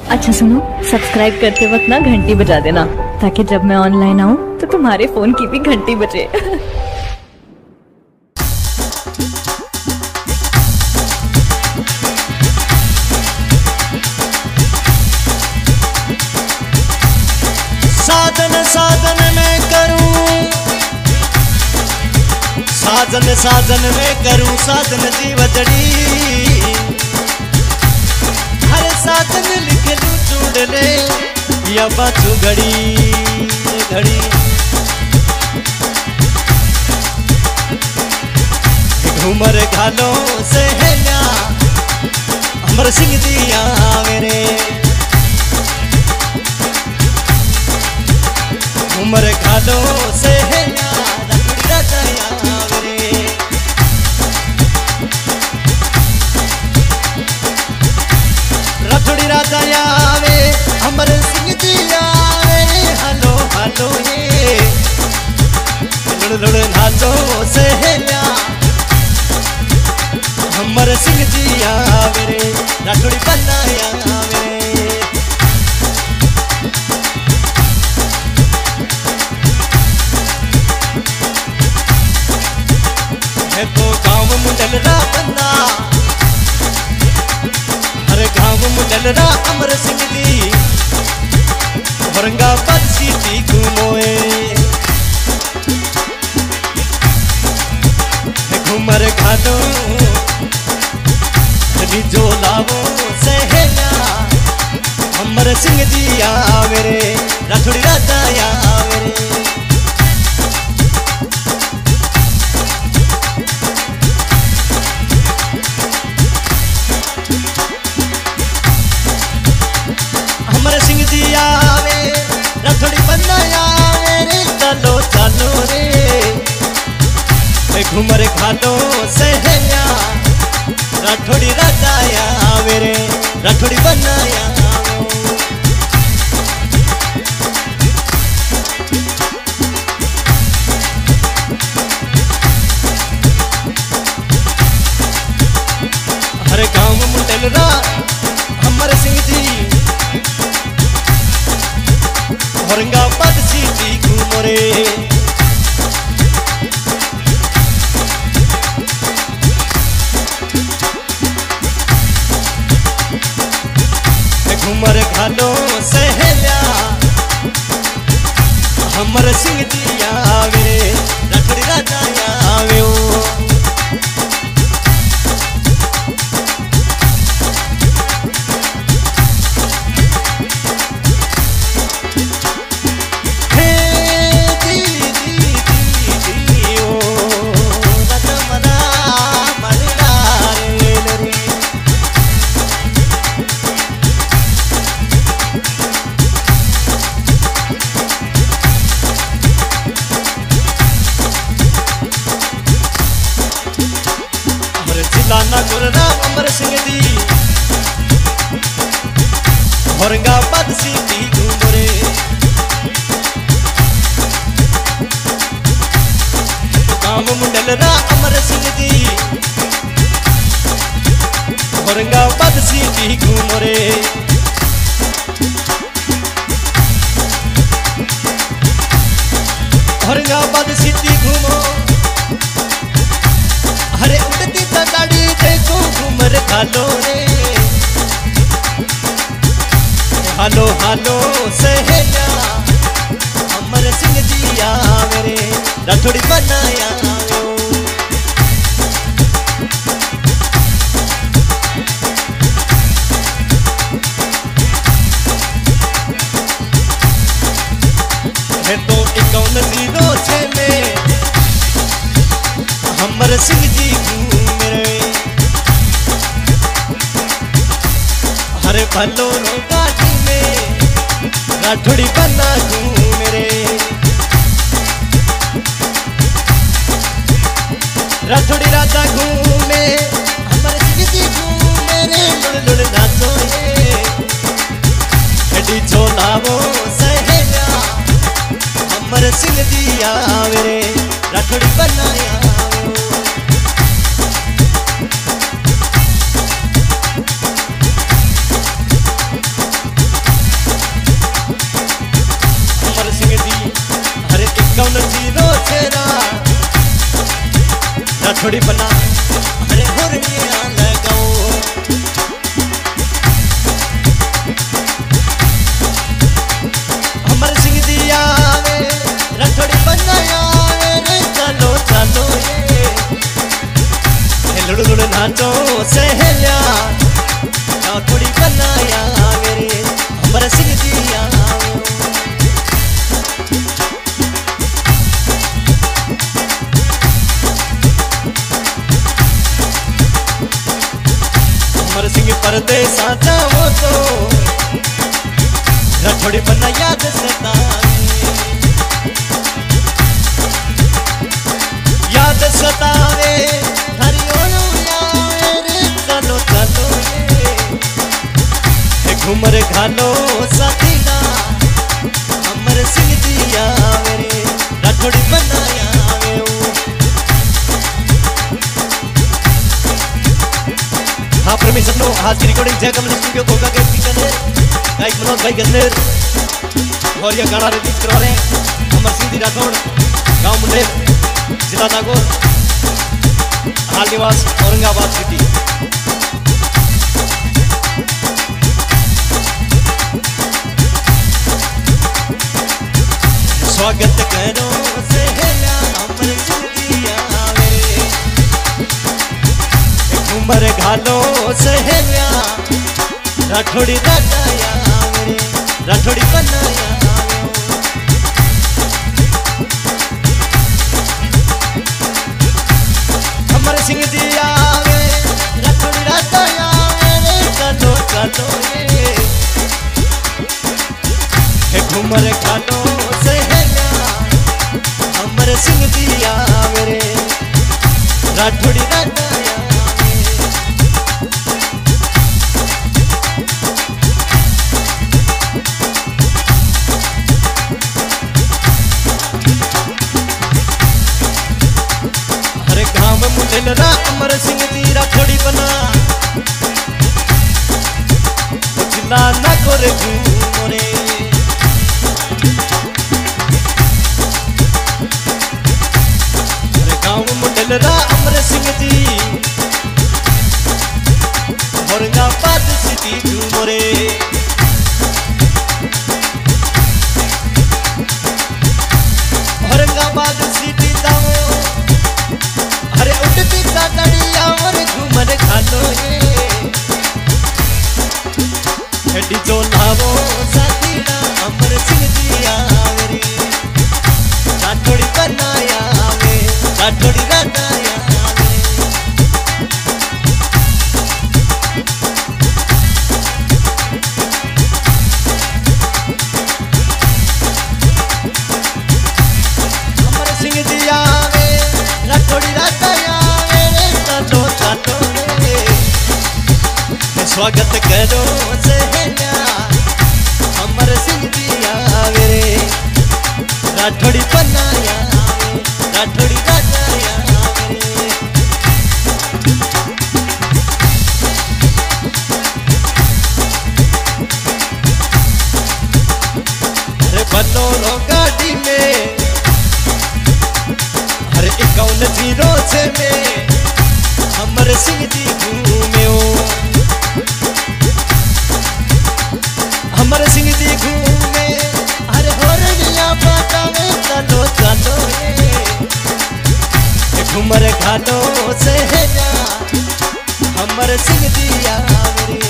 अच्छा सुनो, सब्सक्राइब करते वक्त ना घंटी बजा देना, ताकि जब मैं ऑनलाइन आऊँ तो तुम्हारे फोन की भी घंटी बजे। साधन साधन में करूं, साधन साधन में करूं, साधन दी वजड़ी। हर साधन लिख लूं चूड़ ले या बाचू घड़ी घड़ी। घूमर घालो से है ना अमर सिंह दिया मेरे। उमर घालो से है यार राजा मेरे। रथोड़ी राजा आवे अमर सिंह जी आवे। हालो हालो ये लुड़ लुड़ नाचो से है यार अमर सिंह जी आवे रे। रथोड़ी बनाया मेरे। है तो गाँव मुंडलरा बंदा, हर गाँव मुंडलरा अमर सिंह जी। औरंगाबाद सिटी घूमोए घूमर घालो जो लावो सहना अमर सिंह जी आवे रे। राठौड़ी राजा आवे रे। अमर सिंह जी आवे राठौड़ी बनाया रे। चलो चलो रे घूमर घालो सहना राठौड़ी राजा आवे रे। राठौड़ी बनाया हर गाँव मुंडलरा अमर सिंह जी। औरंगाबाद सिटी घूमो रे। घूमर घालो सहला अमर सिंह जी आवे रे। राठौड़ी राजा आवे ओ। लाना गुरना अमर सिंह जी। औरंगाबाद सिटी घूमो रे। गाँव मुंडलरा अमर सिंह जी। औरंगाबाद सिटी घूमो रे। औरंगाबाद सिटी घूमो हरे उड़ती तगाड़ी देखो घूमर घालो रे। हालो हालो सहना अमर सिंह जी आवे रे। राठौड़ी बनाया है तो 5106 में अमर सिंह जी घूमे रे। हरे भलो गाड़ी में राठौड़ी बना घूमे रे। राठौड़ी राजा घूमे अमर सिंह जी घूमे रे। लुड़ लुड़ नाचो ये गड्डी चोलावो सहना अमर सिंह जी आवे रे। राठौड़ी बनाया राठौड़ी बना अरे हुरनिया लगाओ अमर सिंह दिया वे राठौड़ी बनाया रे चलो चलो ये लुड़ लुड़ नाचो सहेलिया राठौड़ी बनाया मेरे अमर सिंह दिया अमर सिंह परदेसा जाओ तो राठौड़ी बना याद सतावे हरिओ रे चलो चलो घूमर घालो साथीना अमर सिंह दिया मेरे राठौड़ी बनाया हाँ परमेश्वर नो आज की रिकॉर्डिंग जय कमल स्टूडियो गोगा के पीछे गायक मनोज भाई गन्नेर और यह गाना रिलीज करवा रहे हैं अमर सिंह दी राठौड़ गांव मुंडेर जिला नागौर हाल निवास औरंगाबाद सिटी स्वागत करो सहेलिया अमर सिंह दिया घूमर घालो सहेलिया राठौड़ी बनाया मेरे राठौड़ी बनाया अमर सिंह दिया राठौड़ी बनाया मेरे चलो चलो ये घूमर घालो सहेलिया अमर सिंह दिया मेरे राठौड़ी बनाया मुंडेलरा अमर सिंह दी राठौड़ी बना जिला नागौर घूमरे गाँव मुंडेलरा अमर सिंह दी औरंगाबाद सिटी घूमरे औरंगाबाद सिटी दाओ अरे उठती काकड़िया और घूमर घालो ये जो लावो साथीना अमर सिंह दिया मेरी राठौड़ी बनाया वे राठौड़ी बनाया अमर सिंह दिया राठौड़ी स्वागत करो सहेलिया अमर सिंह दिया मेरे राठौड़ी बनाया राठौड़ी बनाया अरे बनो गाड़ी में अरे 5106 में अमर सिंह दी घूमे अमर सिंह दी घूमे अरे होरनिया बतावे चलो चलो घूमर घालो सहेलिया अमर सिंह दिया मेरी